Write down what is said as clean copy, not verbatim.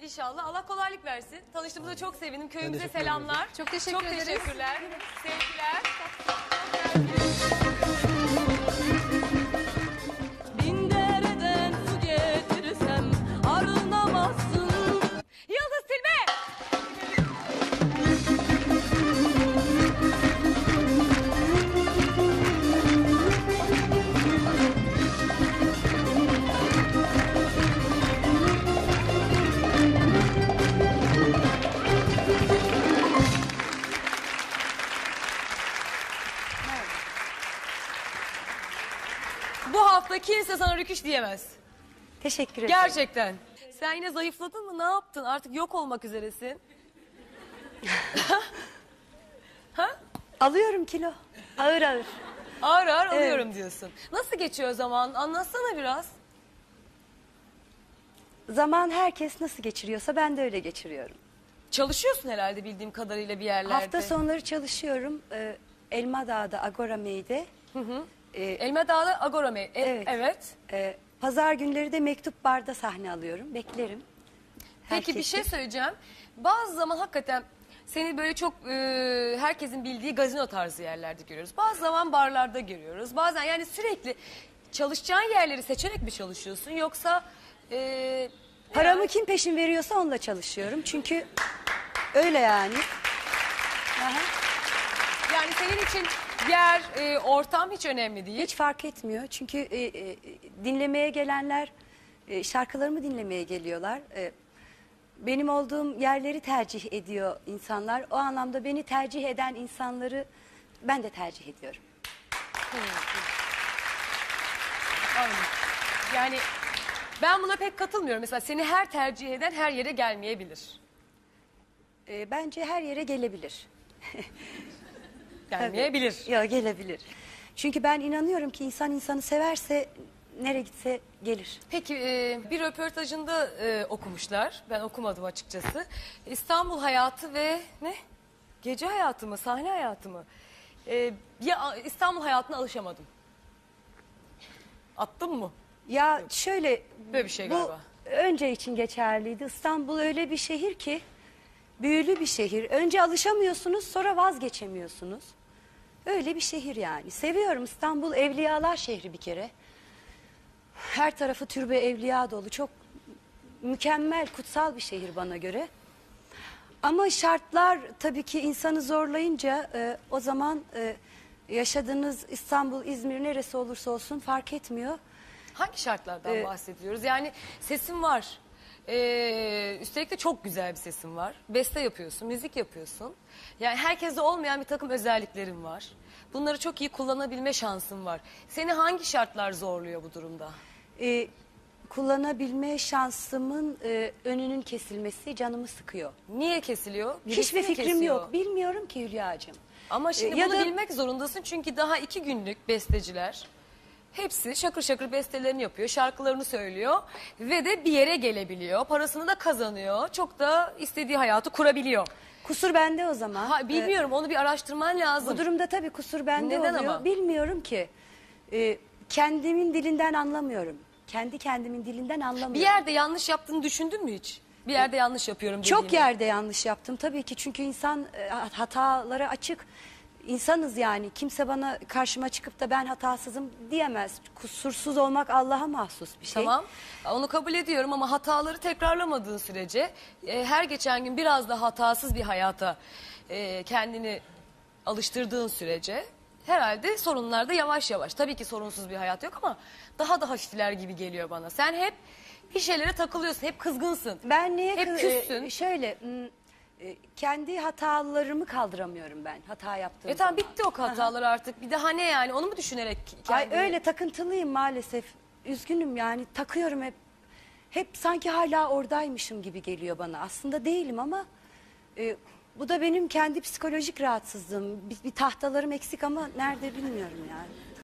İnşallah. Allah kolaylık versin. Tanıştığımıza çok sevindim. Köyümüze teşekkür selamlar. Çok teşekkür ederiz. Teşekkürler. Sevgiler. Bin dereden su getirsem arınamazsın. Yıldız Tilbe. Bu hafta kimse sana rüküş diyemez. Teşekkür ederim. Gerçekten. Sen yine zayıfladın mı? Ne yaptın? Artık yok olmak üzeresin. Alıyorum kilo. Ağır ağır. Ağır ağır alıyorum diyorsun. Nasıl geçiyor zaman? Anlatsana biraz. Zaman herkes nasıl geçiriyorsa ben de öyle geçiriyorum. Çalışıyorsun herhalde bildiğim kadarıyla bir yerlerde. Hafta sonları çalışıyorum. Elmadağ'da Agora Mey'de. Elma Dağ'da Agora Mey. Evet. Pazar günleri de Mektup Bar'da sahne alıyorum. Beklerim. Peki bir Herkesi. şey söyleyeceğim. Bazı zaman hakikaten seni böyle çok herkesin bildiği gazino tarzı yerlerde görüyoruz. Bazı zaman barlarda görüyoruz. Bazen yani sürekli çalışacağın yerleri seçerek mi çalışıyorsun yoksa... Paramı kim peşin veriyorsa onunla çalışıyorum. Çünkü öyle yani. Aha. Yani senin için yer, ortam hiç önemli değil. Hiç fark etmiyor. Çünkü dinlemeye gelenler şarkılarımı dinlemeye geliyorlar. Benim olduğum yerleri tercih ediyor insanlar. O anlamda beni tercih eden insanları ben de tercih ediyorum. Aynen. Yani ben buna pek katılmıyorum. Mesela seni her tercih eden her yere gelmeyebilir. Bence her yere gelebilir. Gelmeyebilir. Ya gelebilir. Çünkü ben inanıyorum ki insan insanı severse nereye gitse gelir. Peki bir röportajında okumuşlar. Ben okumadım açıkçası. İstanbul hayatı ve ne? Gece hayatı mı? Sahne hayatı mı? Ya İstanbul hayatına alışamadım. Attın mı? Ya şöyle Böyle bir şey bu galiba. önce için geçerliydi. İstanbul öyle bir şehir ki büyülü bir şehir. Önce alışamıyorsunuz sonra vazgeçemiyorsunuz. Öyle bir şehir yani. Seviyorum İstanbul evliyalar şehri bir kere. Her tarafı türbe evliya dolu. Çok mükemmel, kutsal bir şehir bana göre. Ama şartlar tabii ki insanı zorlayınca o zaman yaşadığınız İstanbul, İzmir neresi olursa olsun fark etmiyor. Hangi şartlardan bahsediyoruz? Yani sesin var. Üstelik de çok güzel bir sesin var. Beste yapıyorsun, müzik yapıyorsun. Yani herkeste olmayan bir takım özelliklerin var. Bunları çok iyi kullanabilme şansın var. Seni hangi şartlar zorluyor bu durumda? Kullanabilme şansımın önünün kesilmesi canımı sıkıyor. Niye kesiliyor? Birisi Hiçbir mi fikrim kesiyor? yok. Bilmiyorum ki Hülya'cığım. Ama şimdi Ya bunu da- bilmek zorundasın çünkü daha 2 günlük besteciler hepsi şakır şakır bestelerini yapıyor, şarkılarını söylüyor ve de bir yere gelebiliyor, parasını da kazanıyor, çok da istediği hayatı kurabiliyor. Kusur bende o zaman. Bilmiyorum, onu bir araştırman lazım. Bu durumda tabii kusur bende Neden oluyor. ama? Bilmiyorum ki. Kendimin dilinden anlamıyorum. Kendi kendimin dilinden anlamıyorum. Bir yerde yanlış yaptığını düşündün mü hiç? Bir yerde yanlış yapıyorum dediğini. Çok yerde yanlış yaptım tabii ki. Çünkü insan hatalara açık. İnsanız yani. Kimse bana karşıma çıkıp da ben hatasızım diyemez. Kusursuz olmak Allah'a mahsus bir şey. Tamam, onu kabul ediyorum ama hataları tekrarlamadığın sürece her geçen gün biraz da hatasız bir hayata kendini alıştırdığın sürece herhalde sorunlar da yavaş yavaş. Tabii ki sorunsuz bir hayat yok ama daha da hafifler gibi geliyor bana. Sen hep bir şeylere takılıyorsun, hep kızgınsın. Ben niye Hep küssün. kendi hatalarımı kaldıramıyorum ben. Hata yaptığım Tamam, zaman. bitti o hatalar artık. Bir daha ne yani, onu mu düşünerek Ay kendini... öyle takıntılıyım maalesef. Üzgünüm yani takıyorum hep. Hep sanki hala oradaymışım gibi geliyor bana. Aslında değilim ama bu da benim kendi psikolojik rahatsızlığım. Bir tahtalarım eksik ama nerede bilmiyorum yani.